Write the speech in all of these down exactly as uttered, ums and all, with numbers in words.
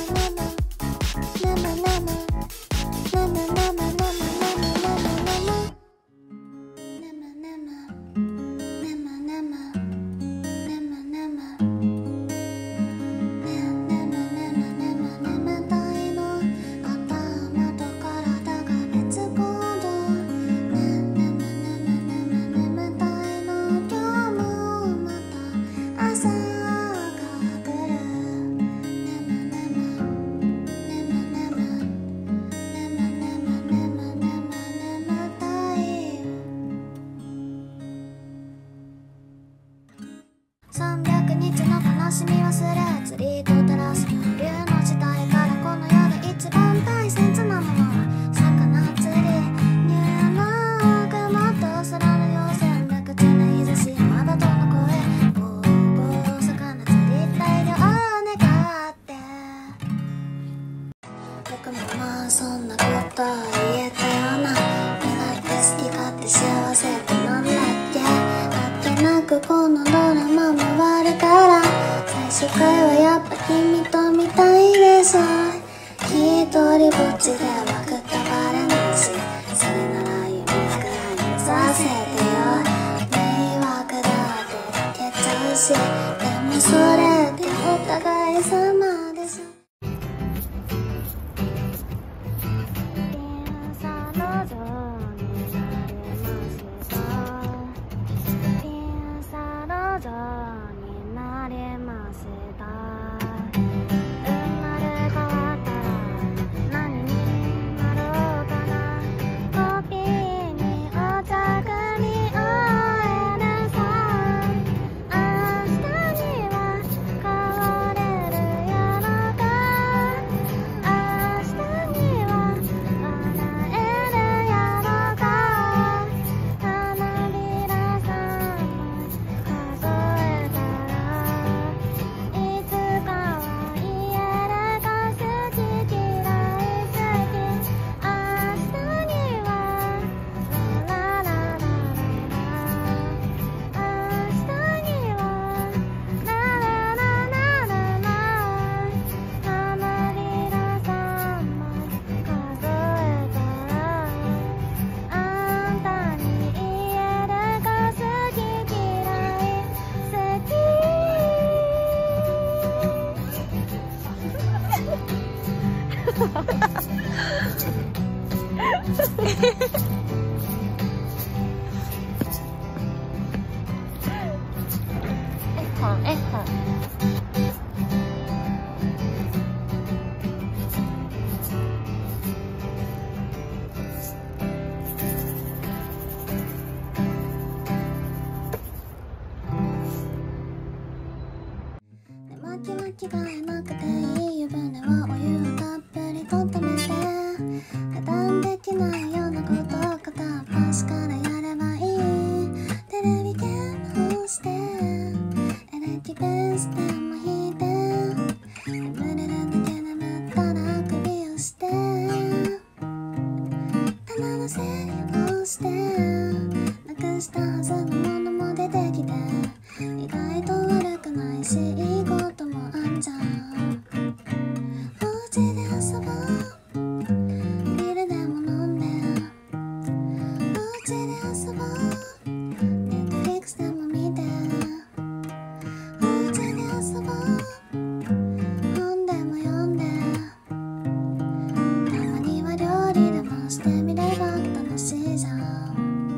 さんびゃくにちの悲しみ忘れ釣りと照らす流の時代からこの世で一番大切なものは魚釣りニューヨークもっと空の妖精な口な日差しまだとの声ボーボー魚釣り大量願って僕もまあそんなこと言えたよな願って好き勝手幸せってなんだっけあっけなくこのドラマ回るから最終回はやっぱ君と見たいです一人ぼっちではくたばれないしそれなら夢くらい目指せてよ迷惑だって消けちゃうしでもそれってお互い様でしょ変われるよ本絵本巻き巻きがえなくていい湯船はお湯をたっぷりと溜めて普段できないようなことを片っ端からやればいいテレビゲームをしてエレキベースでも弾いて眠れるだけ眠ったらあくびをして棚の整理をしてなくしたはずのものも出てきて意外と悪くないしいいこともあんじゃんお家で遊ぼうビールでも飲んでお家で遊ぼうネットフリックスでも見てお家で遊ぼう本でも読んでたまには料理でもしてみれば楽しいじゃん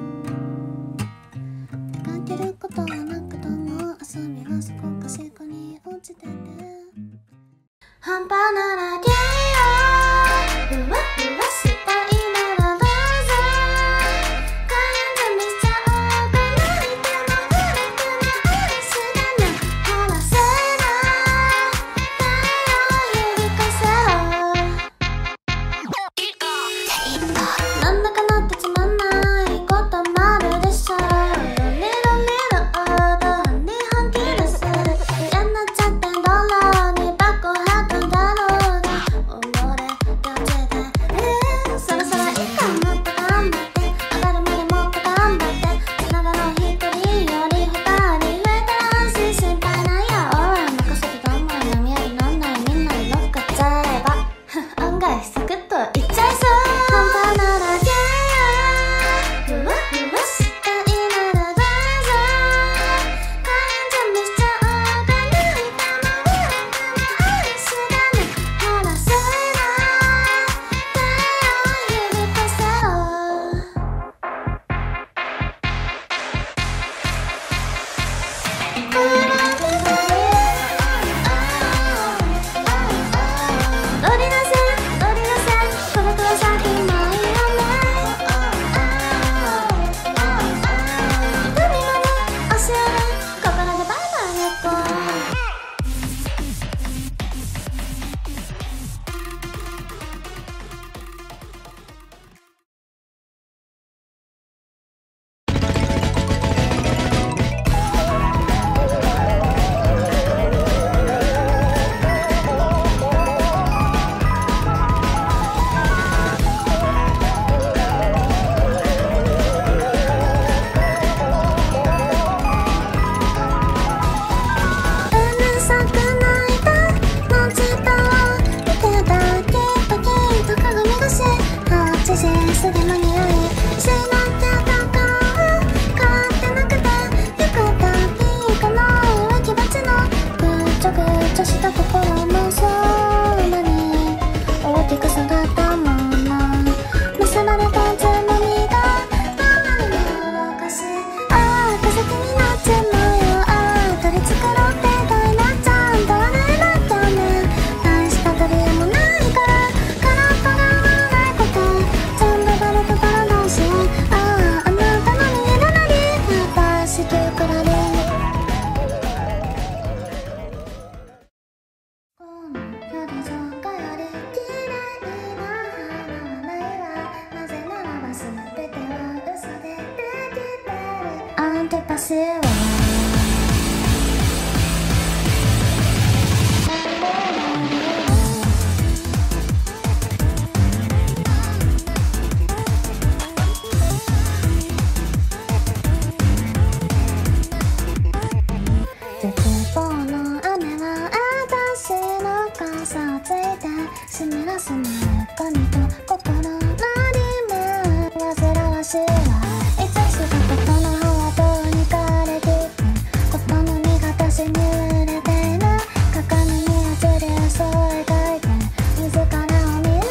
出かけることはなくとも遊びはそこかしこに落ちてて半端ならゲーよふわふわしたいならどうぞ開運準備しちゃおうかないても古くなアイスだね晴らせない手を指かせなんだかなってつまんないこともあるでしょロリロリロードハニーハンキーです嫌になっちゃってドローにバックハートだろうが溺れ落ちてえーそろそろいいかもっと頑張って上がるまでもっと頑張ってつながろう一人より二人増えたら安心心配ないよ任せてどんまい波ありなんないみんなに乗っかっちゃえば案外サクッといっちゃいそう半端ならゲーふわふわしたいならどうぞ開運準備しちゃおうかないても古くなアイスだね晴らせない手を指かせ乗りなせ乗りなせこの子は先ないよね海まで足あれ心でバイバイ猫うるさくないと文字と見てたきっときっと鏡越しはちじ過ぎ間に合いしなきゃとか買ってなくて浴衣ピンクの植木鉢のぐちょぐちょした心もそんなに大きく育ったもの結ばれたつまみがあまりもおかしいああ化石になっちまうよああ取り繕ってたいなちゃんと笑えなきゃね大した取り柄もないから空っぽが合わないこと全部バレてたらどうしようあああなたの見えるなり私キュークラリこの表情がより綺麗な花はないわなぜならば全ては嘘でできてるアンティパシーは絶望の雨は私の傘をついてしみらすな髪と心のリム煩わしいわいつしかことの方はどうにかれていてことの実が私に売れている鏡に映り嘘を描いて自らを見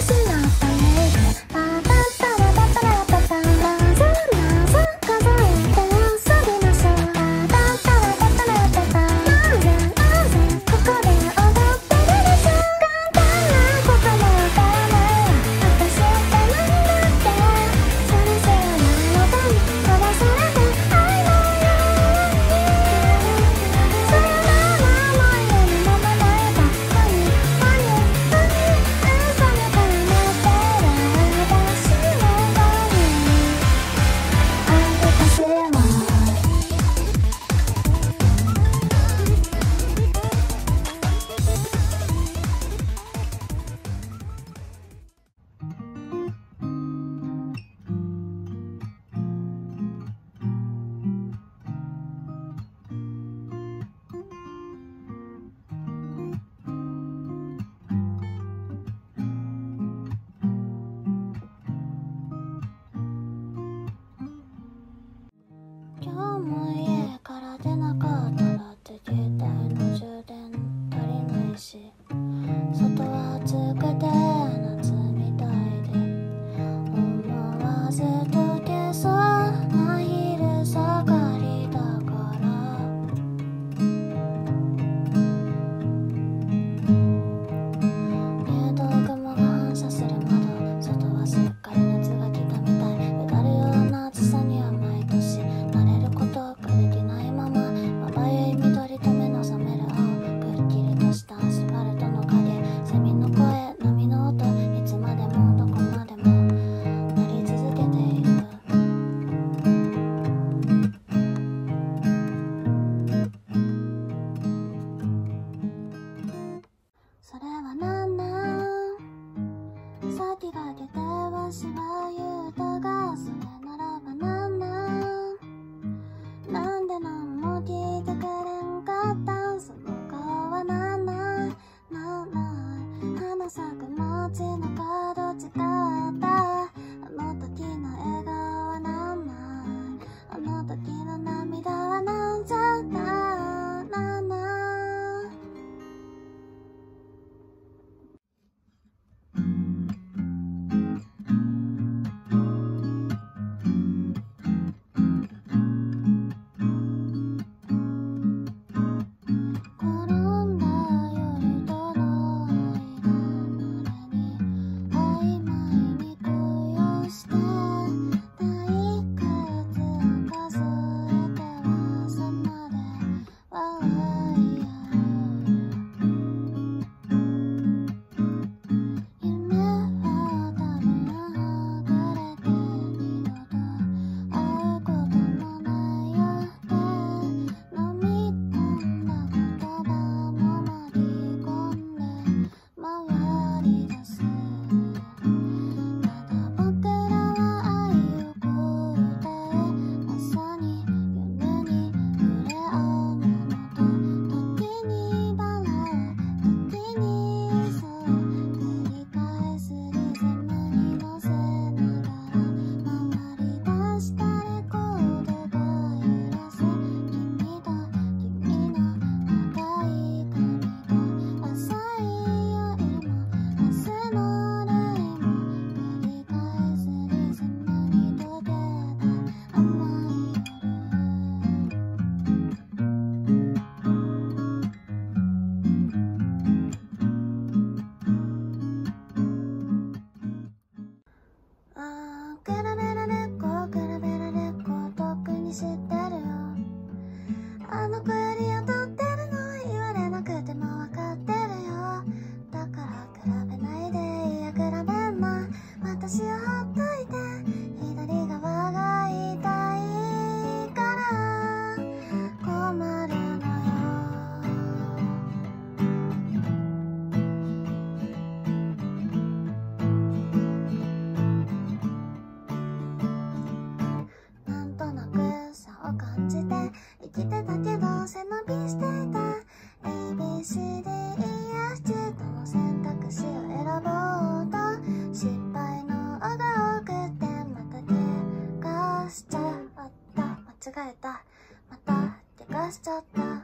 シーディーイーエフジー どの選択肢を選ぼうと失敗の尾が多くてまた怪我しちゃった。間違えた。また怪我しちゃった。